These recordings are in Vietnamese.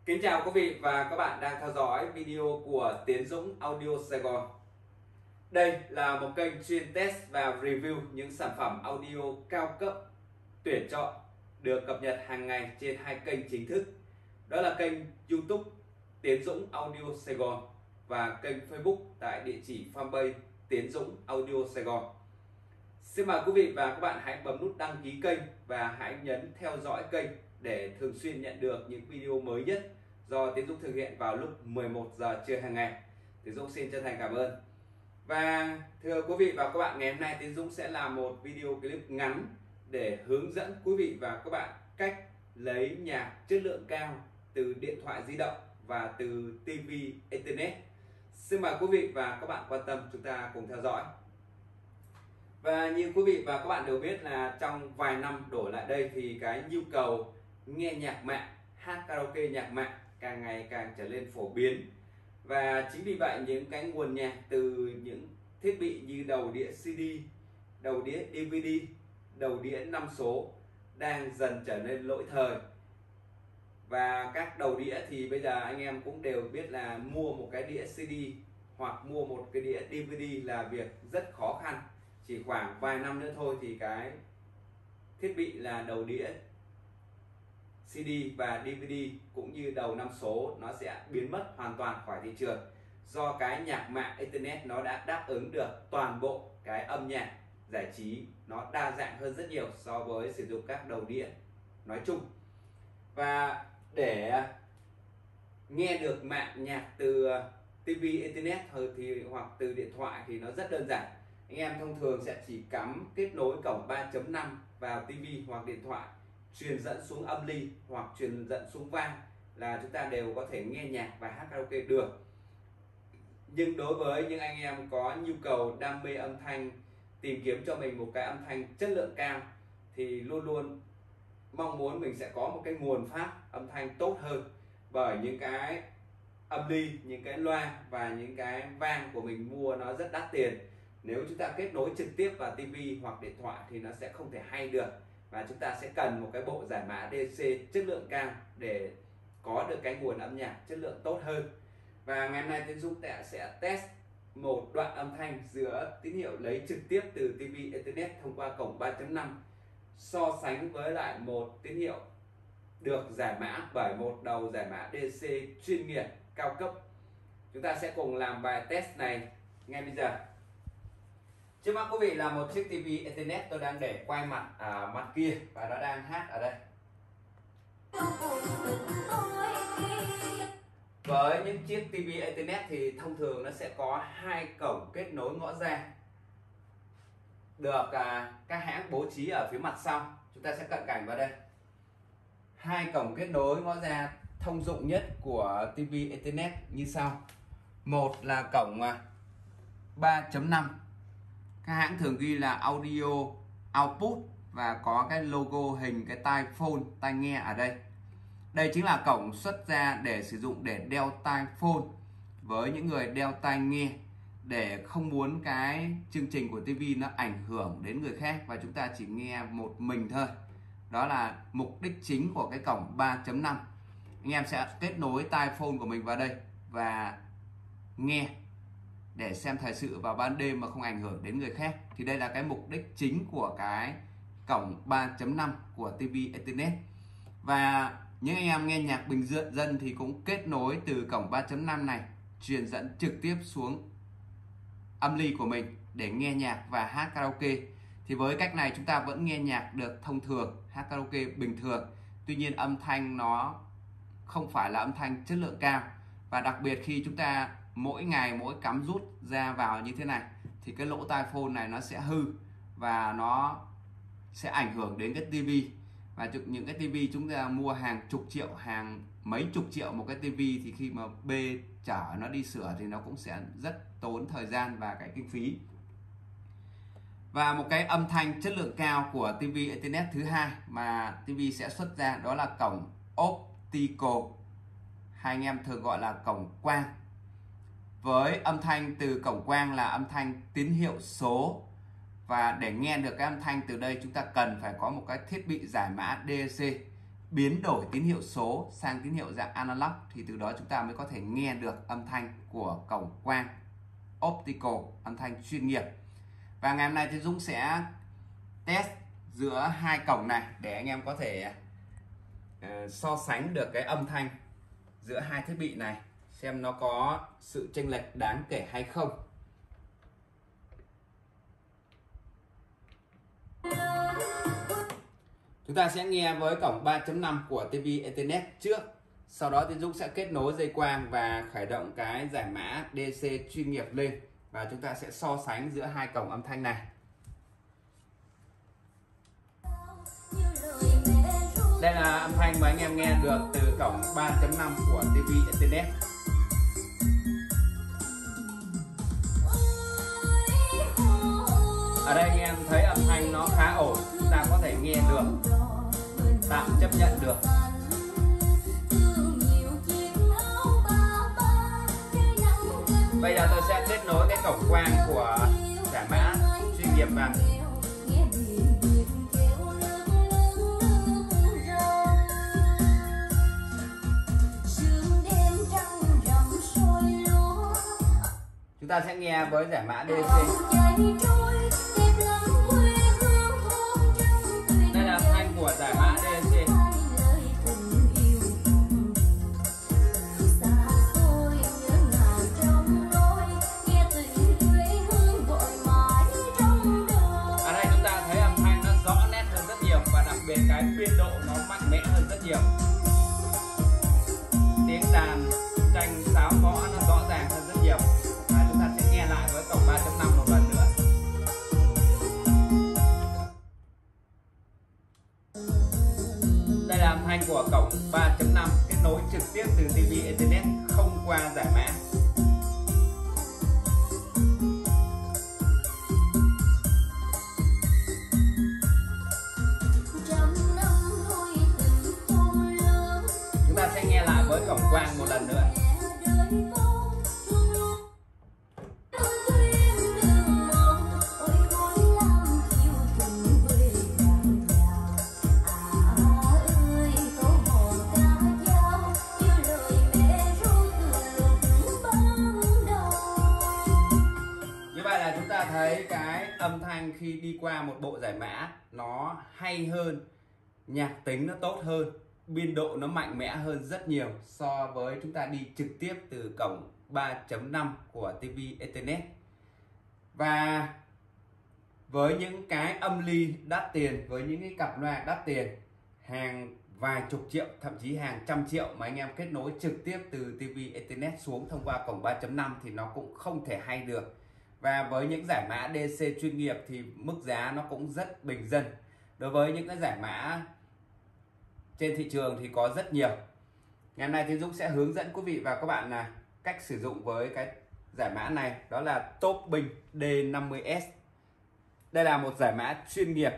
Kính chào quý vị và các bạn đang theo dõi video của Tiến Dũng Audio Sài Gòn. Đây là một kênh chuyên test và review những sản phẩm audio cao cấp tuyển chọn được cập nhật hàng ngày trên hai kênh chính thức. Đó là kênh YouTube Tiến Dũng Audio Sài Gòn và kênh Facebook tại địa chỉ fanpage Tiến Dũng Audio Sài Gòn. Xin mời quý vị và các bạn hãy bấm nút đăng ký kênh và hãy nhấn theo dõi kênh để thường xuyên nhận được những video mới nhất do Tiến Dũng thực hiện vào lúc 11 giờ trưa hàng ngày. Tiến Dũng xin chân thành cảm ơn. Và thưa quý vị và các bạn, ngày hôm nay Tiến Dũng sẽ làm một video clip ngắn để hướng dẫn quý vị và các bạn cách lấy nhạc chất lượng cao từ điện thoại di động và từ TV Internet. Xin mời quý vị và các bạn quan tâm chúng ta cùng theo dõi. Và như quý vị và các bạn đều biết là trong vài năm đổ lại đây thì cái nhu cầu nghe nhạc mạng, hát karaoke nhạc mạng càng ngày càng trở nên phổ biến. Và chính vì vậy những cái nguồn nhạc từ những thiết bị như đầu đĩa CD, đầu đĩa DVD, đầu đĩa 5 số đang dần trở nên lỗi thời. Và các đầu đĩa thì bây giờ anh em cũng đều biết là mua một cái đĩa CD hoặc mua một cái đĩa DVD là việc rất khó khăn. Chỉ khoảng vài năm nữa thôi thì cái thiết bị là đầu đĩa CD và DVD cũng như đầu 5 số nó sẽ biến mất hoàn toàn khỏi thị trường, do cái nhạc mạng Internet nó đã đáp ứng được toàn bộ cái âm nhạc giải trí, nó đa dạng hơn rất nhiều so với sử dụng các đầu đĩa nói chung. Và để nghe được mạng nhạc từ TV Internet thì hoặc từ điện thoại thì nó rất đơn giản. Anh em thông thường sẽ chỉ cắm kết nối cổng 3.5 vào TV hoặc điện thoại, truyền dẫn xuống âm ly hoặc truyền dẫn xuống van là chúng ta đều có thể nghe nhạc và hát karaoke được. Nhưng đối với những anh em có nhu cầu đam mê âm thanh, tìm kiếm cho mình một cái âm thanh chất lượng cao thì luôn luôn mong muốn mình sẽ có một cái nguồn phát âm thanh tốt hơn, bởi những cái âm ly, những cái loa và những cái van của mình mua nó rất đắt tiền. Nếu chúng ta kết nối trực tiếp vào TV hoặc điện thoại thì nó sẽ không thể hay được, và chúng ta sẽ cần một cái bộ giải mã DC chất lượng cao để có được cái nguồn âm nhạc chất lượng tốt hơn. Và ngày hôm nay Tiến Dũng sẽ test một đoạn âm thanh giữa tín hiệu lấy trực tiếp từ TV Internet thông qua cổng 3.5 so sánh với lại một tín hiệu được giải mã bởi một đầu giải mã DC chuyên nghiệp cao cấp. Chúng ta sẽ cùng làm bài test này ngay bây giờ. Trước mắt quý vị là một chiếc TV Internet tôi đang để quay mặt ở mặt kia và nó đang hát ở đây. Với những chiếc TV Internet thì thông thường nó sẽ có hai cổng kết nối ngõ ra được các hãng bố trí ở phía mặt sau. Chúng ta sẽ cận cảnh vào đây. Hai cổng kết nối ngõ ra thông dụng nhất của TV Internet như sau. Một là cổng 3.5. Các hãng thường ghi là audio output và có cái logo hình cái tai phone, tai nghe ở đây. Đây chính là cổng xuất ra để sử dụng để đeo tai phone với những người đeo tai nghe, để không muốn cái chương trình của TV nó ảnh hưởng đến người khác và chúng ta chỉ nghe một mình thôi. Đó là mục đích chính của cái cổng 3.5. Anh em sẽ kết nối tai phone của mình vào đây và nghe để xem thời sự vào ban đêm mà không ảnh hưởng đến người khác. Thì đây là cái mục đích chính của cái cổng 3.5 của TV Internet. Và những anh em nghe nhạc bình dân thì cũng kết nối từ cổng 3.5 này, truyền dẫn trực tiếp xuống âm ly của mình để nghe nhạc và hát karaoke. Thì với cách này chúng ta vẫn nghe nhạc được thông thường, hát karaoke bình thường. Tuy nhiên âm thanh nó không phải là âm thanh chất lượng cao. Và đặc biệt khi chúng ta mỗi ngày mỗi cắm rút ra vào như thế này thì cái lỗ tai phone này nó sẽ hư và nó sẽ ảnh hưởng đến cái tivi. Và những cái tivi chúng ta mua hàng chục triệu, hàng mấy chục triệu một cái tivi thì khi mà bê chở nó đi sửa thì nó cũng sẽ rất tốn thời gian và cái kinh phí. Và một cái âm thanh chất lượng cao của TV Internet thứ hai mà TV sẽ xuất ra đó là cổng optical, hay anh em thường gọi là cổng quang. Với âm thanh từ cổng quang là âm thanh tín hiệu số, và để nghe được cái âm thanh từ đây chúng ta cần phải có một cái thiết bị giải mã DC biến đổi tín hiệu số sang tín hiệu dạng analog thì từ đó chúng ta mới có thể nghe được âm thanh của cổng quang optical, âm thanh chuyên nghiệp. Và ngày hôm nay thì Dũng sẽ test giữa hai cổng này để anh em có thể so sánh được cái âm thanh giữa hai thiết bị này, xem nó có sự chênh lệch đáng kể hay không. Chúng ta sẽ nghe với cổng 3.5 của TV Ethernet trước. Sau đó thì Dũng sẽ kết nối dây quang và khởi động cái giải mã DC chuyên nghiệp lên. Và chúng ta sẽ so sánh giữa hai cổng âm thanh này. Đây là âm thanh mà anh em nghe được từ cổng 3.5 của TV Ethernet. Ở đây anh em thấy âm thanh nó khá ổn, chúng ta có thể nghe được, tạm chấp nhận được. Bây giờ tôi sẽ kết nối cái cổng quang của giải mã chuyên nghiệp vào. Chúng ta sẽ nghe với giải mã DC. Đây là âm thanh của giải mã DC. Ở đây chúng ta thấy âm thanh nó rõ nét hơn rất nhiều và đặc biệt cái biên độ nó mạnh mẽ hơn rất nhiều. Tiếng đàn tranh sáo gõ nó rõ ràng hơn rất nhiều. Và chúng ta sẽ nghe lại với cổng 3.5 một lần nữa. Đây là âm thanh của cổng 3.5 kết nối trực tiếp từ TV Ethernet không qua giải mã. Chúng ta sẽ nghe lại với cổng quang một lần nữa. Chúng ta thấy cái âm thanh khi đi qua một bộ giải mã nó hay hơn, nhạc tính nó tốt hơn, biên độ nó mạnh mẽ hơn rất nhiều so với chúng ta đi trực tiếp từ cổng 3.5 của TV Ethernet. Và với những cái âm ly đắt tiền, với những cái cặp loa đắt tiền hàng vài chục triệu, thậm chí hàng trăm triệu mà anh em kết nối trực tiếp từ TV Ethernet xuống thông qua cổng 3.5 thì nó cũng không thể hay được. Và với những giải mã DC chuyên nghiệp thì mức giá nó cũng rất bình dân. Đối với những cái giải mã trên thị trường thì có rất nhiều. Ngày hôm nay thì Dũng sẽ hướng dẫn quý vị và các bạn là cách sử dụng với cái giải mã này, đó là Topbin D50S. Đây là một giải mã chuyên nghiệp.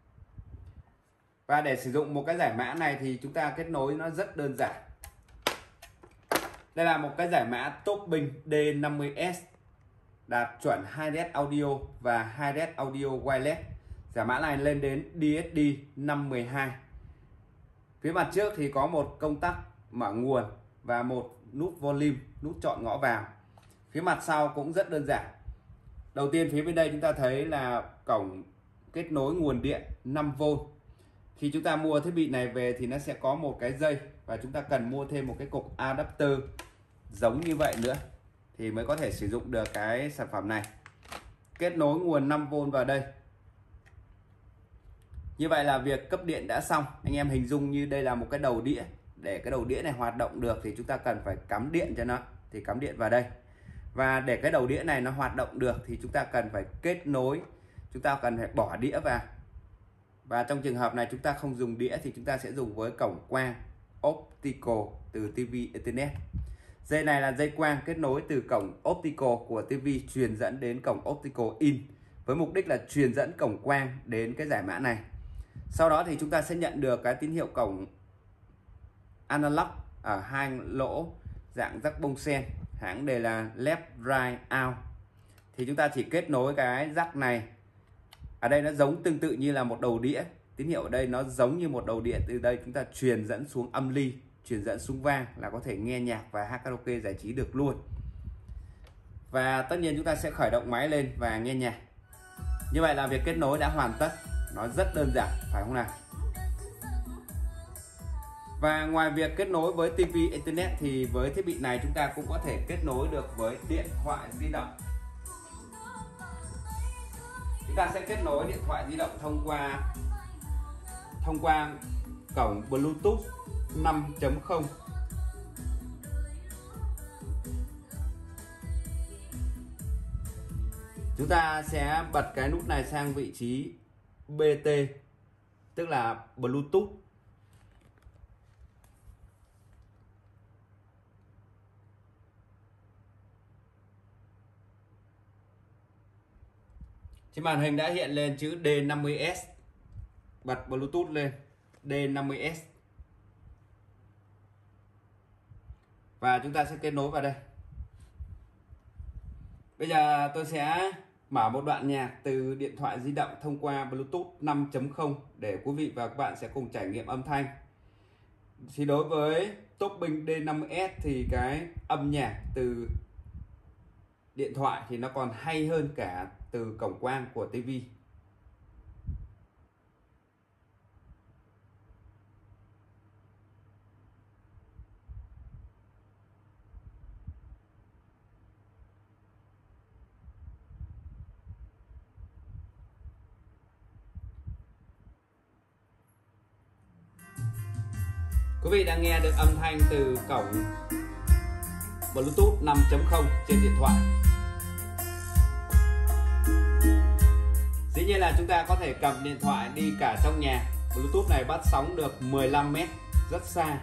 Và để sử dụng một cái giải mã này thì chúng ta kết nối nó rất đơn giản. Đây là một cái giải mã Topbin D50S đạt chuẩn 2RED audio và 2RED audio wireless. Giải mã này lên đến DSD 512. Phía mặt trước thì có một công tắc mở nguồn và một nút volume, nút chọn ngõ vào. Phía mặt sau cũng rất đơn giản. Đầu tiên phía bên đây chúng ta thấy là cổng kết nối nguồn điện 5V. Khi chúng ta mua thiết bị này về thì nó sẽ có một cái dây và chúng ta cần mua thêm một cái cục adapter giống như vậy nữa thì mới có thể sử dụng được cái sản phẩm này. Kết nối nguồn 5V vào đây. Như vậy là việc cấp điện đã xong. Anh em hình dung như đây là một cái đầu đĩa. Để cái đầu đĩa này hoạt động được thì chúng ta cần phải cắm điện cho nó. Thì cắm điện vào đây. Và để cái đầu đĩa này nó hoạt động được thì chúng ta cần phải kết nối. Chúng ta cần phải bỏ đĩa vào. Và trong trường hợp này chúng ta không dùng đĩa thì chúng ta sẽ dùng với cổng quang optical từ TV Ethernet. Dây này là dây quang kết nối từ cổng optical của TV truyền dẫn đến cổng optical in với mục đích là truyền dẫn cổng quang đến cái giải mã này. Sau đó thì chúng ta sẽ nhận được cái tín hiệu cổng analog ở hai lỗ dạng jack bông sen, hãng đề là left right out. Thì chúng ta chỉ kết nối cái jack này. Ở đây nó giống tương tự như là một đầu đĩa tín hiệu ở đây nó giống như một đầu điện, từ đây chúng ta truyền dẫn xuống âm ly, truyền dẫn xuống vang là có thể nghe nhạc và hát karaoke giải trí được luôn. Và tất nhiên chúng ta sẽ khởi động máy lên và nghe nhạc. Như vậy là việc kết nối đã hoàn tất, nó rất đơn giản phải không nào? Và ngoài việc kết nối với TV Internet thì với thiết bị này chúng ta cũng có thể kết nối được với điện thoại di động. Chúng ta sẽ kết nối điện thoại di động thông qua cổng Bluetooth 5.0. Chúng ta sẽ bật cái nút này sang vị trí BT, tức là Bluetooth. Trên màn hình đã hiện lên chữ D50S. Bật Bluetooth lên, D50S. Và chúng ta sẽ kết nối vào đây. Bây giờ tôi sẽ mở một đoạn nhạc từ điện thoại di động thông qua Bluetooth 5.0 để quý vị và các bạn sẽ cùng trải nghiệm âm thanh. Thì đối với topping D50S thì cái âm nhạc từ điện thoại thì nó còn hay hơn cả từ cổng quang của TV. Quý vị đang nghe được âm thanh từ cổng Bluetooth 5.0 trên điện thoại. Dĩ nhiên là chúng ta có thể cầm điện thoại đi cả trong nhà. Bluetooth này bắt sóng được 15 m, rất xa.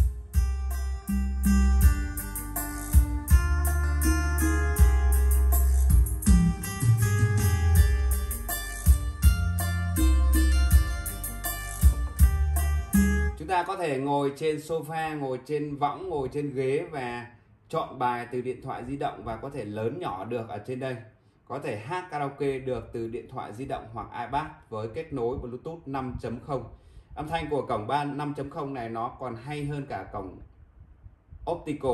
Chúng ta có thể ngồi trên sofa, ngồi trên võng, ngồi trên ghế và chọn bài từ điện thoại di động và có thể lớn nhỏ được ở trên đây. Có thể hát karaoke được từ điện thoại di động hoặc iPad với kết nối Bluetooth 5.0. Âm thanh của cổng 5.0 này nó còn hay hơn cả cổng optical.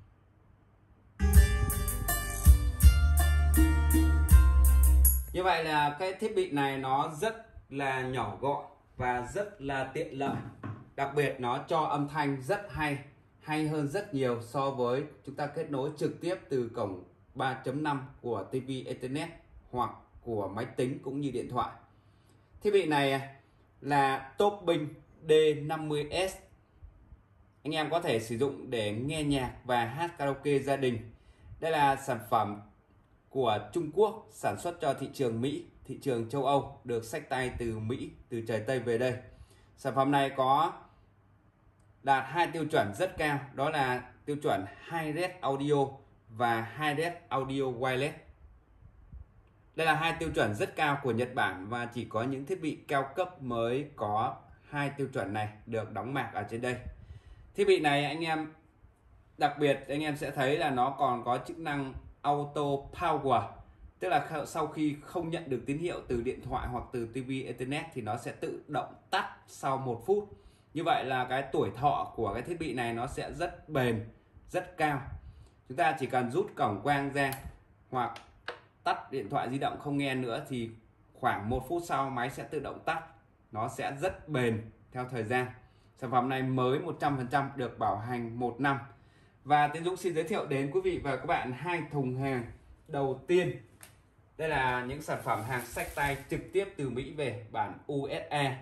Như vậy là cái thiết bị này nó rất là nhỏ gọn và rất là tiện lợi. Đặc biệt nó cho âm thanh rất hay hơn rất nhiều so với chúng ta kết nối trực tiếp từ cổng 3.5 của TV Internet hoặc của máy tính cũng như điện thoại. Thiết bị này là topping D50S. Anh em có thể sử dụng để nghe nhạc và hát karaoke gia đình. Đây là sản phẩm của Trung Quốc, sản xuất cho thị trường Mỹ, thị trường châu Âu, được xách tay từ Mỹ, từ trời Tây về đây. Sản phẩm này có đạt hai tiêu chuẩn rất cao, đó là tiêu chuẩn Hi-Res Audio và Hi-Res Audio Wireless. Đây là hai tiêu chuẩn rất cao của Nhật Bản và chỉ có những thiết bị cao cấp mới có hai tiêu chuẩn này được đóng mạc ở trên đây. Thiết bị này anh em đặc biệt anh em sẽ thấy là nó còn có chức năng Auto Power, tức là sau khi không nhận được tín hiệu từ điện thoại hoặc từ TV Internet thì nó sẽ tự động tắt sau 1 phút. Như vậy là cái tuổi thọ của cái thiết bị này nó sẽ rất bền, rất cao. Chúng ta chỉ cần rút cổng quang ra hoặc tắt điện thoại di động không nghe nữa thì khoảng 1 phút sau máy sẽ tự động tắt. Nó sẽ rất bền theo thời gian. Sản phẩm này mới 100%, được bảo hành 1 năm. Và Tiến Dũng xin giới thiệu đến quý vị và các bạn hai thùng hàng đầu tiên. Đây là những sản phẩm hàng xách tay trực tiếp từ Mỹ về, bản USA.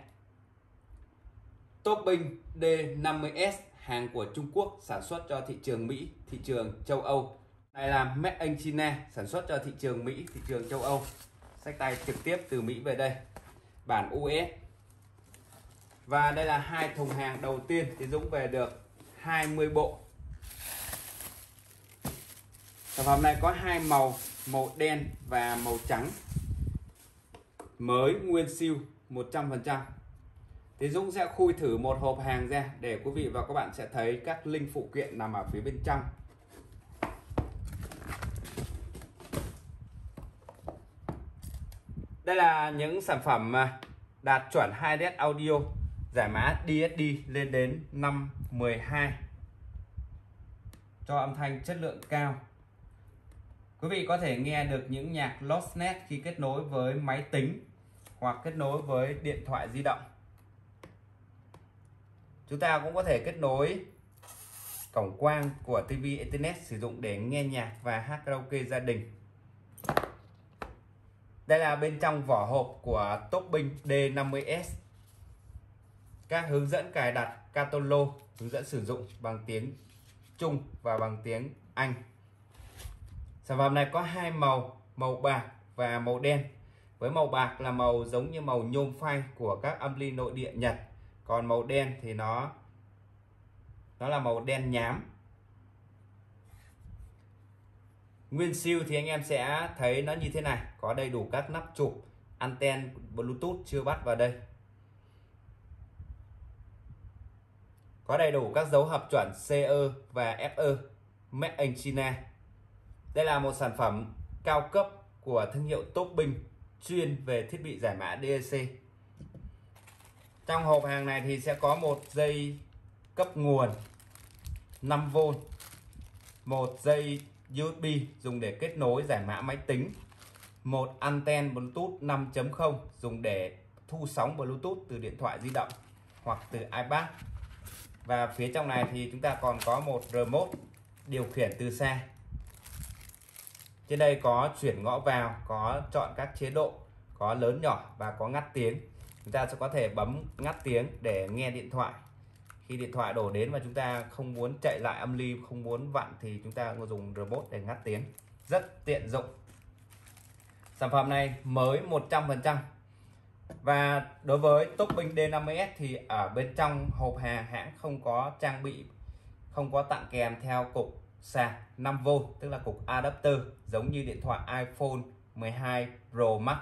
Topping D50S, hàng của Trung Quốc, sản xuất cho thị trường Mỹ, thị trường châu Âu. Này là Made in China, sản xuất cho thị trường Mỹ, thị trường châu Âu. Xách tay trực tiếp từ Mỹ về đây, bản US. Và đây là hai thùng hàng đầu tiên, Tiến Dũng về được 20 bộ. Sản phẩm này có hai màu, màu đen và màu trắng. Mới nguyên siêu 100%. Tiến Dũng sẽ khui thử một hộp hàng ra để quý vị và các bạn sẽ thấy các linh phụ kiện nằm ở phía bên trong. Đây là những sản phẩm đạt chuẩn 2D audio, giải mã DSD lên đến 512 cho âm thanh chất lượng cao. Quý vị có thể nghe được những nhạc lossless khi kết nối với máy tính hoặc kết nối với điện thoại di động. Chúng ta cũng có thể kết nối cổng quang của TV Ethernet sử dụng để nghe nhạc và hát karaoke gia đình. Đây là bên trong vỏ hộp của Topping D50S. Các hướng dẫn cài đặt, catalog, hướng dẫn sử dụng bằng tiếng Trung và bằng tiếng Anh. Sản phẩm này có hai màu, màu bạc và màu đen. Với màu bạc là màu giống như màu nhôm phai của các âm ly nội địa Nhật. Còn màu đen thì nó là màu đen nhám. Nguyên siêu thì anh em sẽ thấy nó như thế này, có đầy đủ các nắp chụp, anten Bluetooth chưa bắt vào đây. Có đầy đủ các dấu hợp chuẩn CE và FE Made in China. Đây là một sản phẩm cao cấp của thương hiệu Topping chuyên về thiết bị giải mã DAC. Trong hộp hàng này thì sẽ có một dây cấp nguồn 5V, một dây USB dùng để kết nối giải mã máy tính, một anten Bluetooth 5.0 dùng để thu sóng Bluetooth từ điện thoại di động hoặc từ iPad. Và phía trong này thì chúng ta còn có một remote điều khiển từ xa. Trên đây có chuyển ngõ vào, có chọn các chế độ, có lớn nhỏ và có ngắt tiếng. Chúng ta sẽ có thể bấm ngắt tiếng để nghe điện thoại. Khi điện thoại đổ đến và chúng ta không muốn chạy lại âm ly, không muốn vặn thì chúng ta dùng remote để ngắt tiếng. Rất tiện dụng. Sản phẩm này mới 100%. Và đối với Topping D50S thì ở bên trong hộp hàng hãng không có trang bị, không có tặng kèm theo cục sạc 5V, tức là cục adapter giống như điện thoại iPhone 12 Pro Max.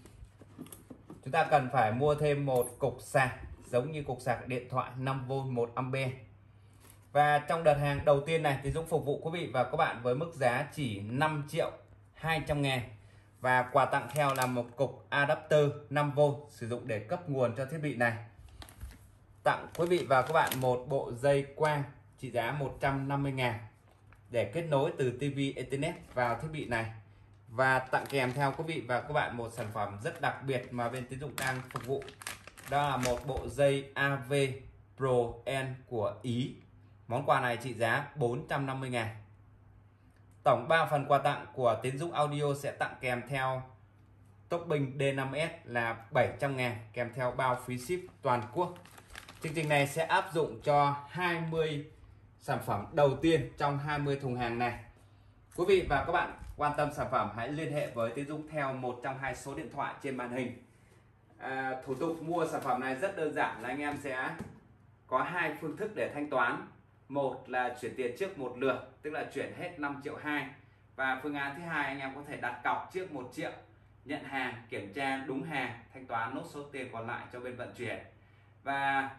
Chúng ta cần phải mua thêm một cục sạc giống như cục sạc điện thoại 5V 1A. Và trong đợt hàng đầu tiên này thì Dũng phục vụ quý vị và các bạn với mức giá chỉ 5.200.000. Và quà tặng theo là một cục adapter 5V sử dụng để cấp nguồn cho thiết bị này. Tặng quý vị và các bạn một bộ dây quang trị giá 150.000 để kết nối từ TV Ethernet vào thiết bị này. Và tặng kèm theo quý vị và các bạn một sản phẩm rất đặc biệt mà bên Tiến Dụng đang phục vụ. Đó là một bộ dây AV Pro N của Ý. Món quà này trị giá 450.000. Tổng 3 phần quà tặng của Tiến Dũng Audio sẽ tặng kèm theo Topping D5S là 700.000 kèm theo bao phí ship toàn quốc. Chương trình này sẽ áp dụng cho 20 sản phẩm đầu tiên trong 20 thùng hàng này. Quý vị và các bạn quan tâm sản phẩm hãy liên hệ với Tiến Dũng theo một trong hai số điện thoại trên màn hình. Thủ tục mua sản phẩm này rất đơn giản, là anh em sẽ có hai phương thức để thanh toán. Một là chuyển tiền trước một lượt, tức là chuyển hết 5,2 triệu. Và phương án thứ hai, anh em có thể đặt cọc trước 1 triệu, nhận hàng, kiểm tra đúng hàng, thanh toán nốt số tiền còn lại cho bên vận chuyển. Và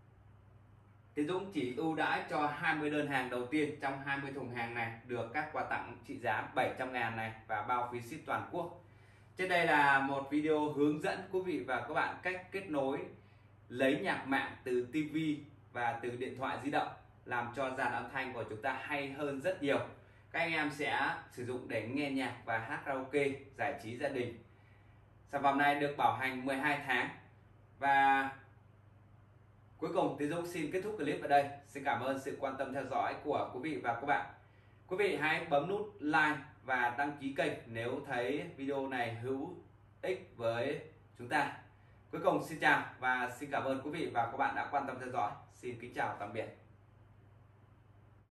Tiến Dũng chỉ ưu đãi cho 20 đơn hàng đầu tiên trong 20 thùng hàng này được các quà tặng trị giá 700.000 này và bao phí ship toàn quốc. Trên đây là một video hướng dẫn quý vị và các bạn cách kết nối lấy nhạc mạng từ TV và từ điện thoại di động, làm cho dàn âm thanh của chúng ta hay hơn rất nhiều. Các anh em sẽ sử dụng để nghe nhạc và hát karaoke, giải trí gia đình. Sản phẩm này được bảo hành 12 tháng. Và cuối cùng Tiến Dũng xin kết thúc clip ở đây. Xin cảm ơn sự quan tâm theo dõi của quý vị và các bạn. Quý vị hãy bấm nút like và đăng ký kênh nếu thấy video này hữu ích với chúng ta. Cuối cùng xin chào và xin cảm ơn quý vị và các bạn đã quan tâm theo dõi. Xin kính chào tạm biệt.